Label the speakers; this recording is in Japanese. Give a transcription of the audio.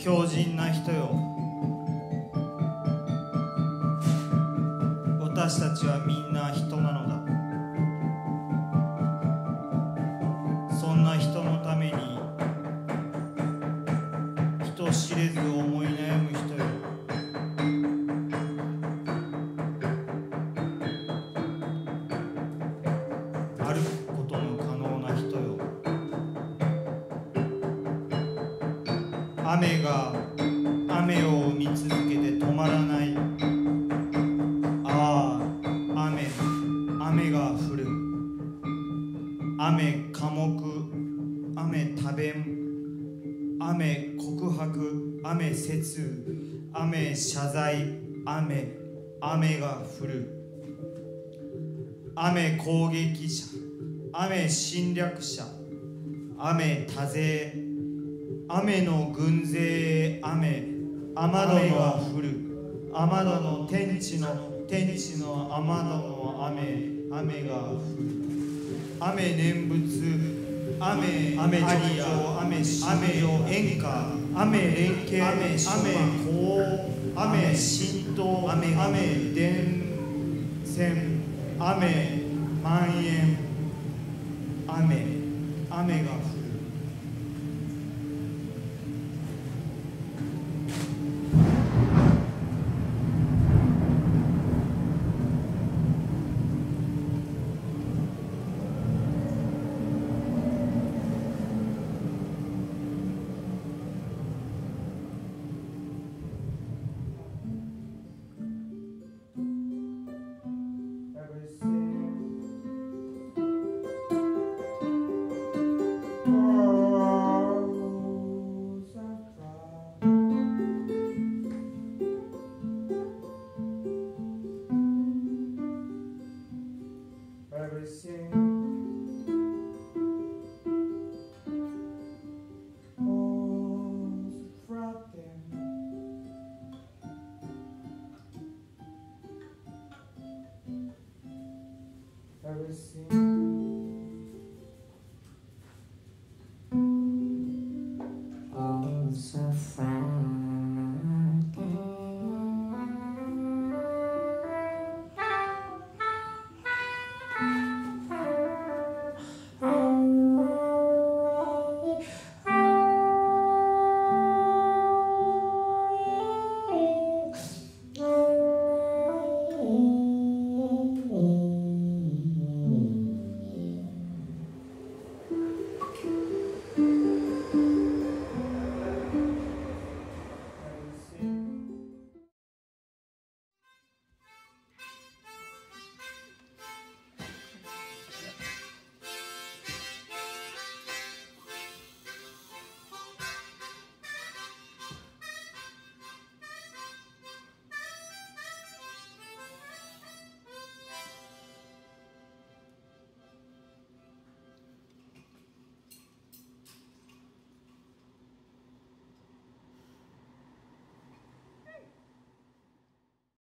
Speaker 1: 強靭な人よ。私たちはみんな人なのだ。そんな人のために人知れず思い悩む人よ。歩くことの可能な人よ。雨が雨を生み続けて止まらない。ああ、雨が降る。雨寡黙、雨多弁、雨告白、雨説、雨謝罪、雨が降る。雨攻撃者、雨侵略者、雨多勢、雨の軍勢、雨が降る。雨戸の天地の雨戸の雨が降る。雨念仏、雨アリア、雨演歌、雨連携、雨法、雨神道、雨伝染、雨蔓延、雨が降る。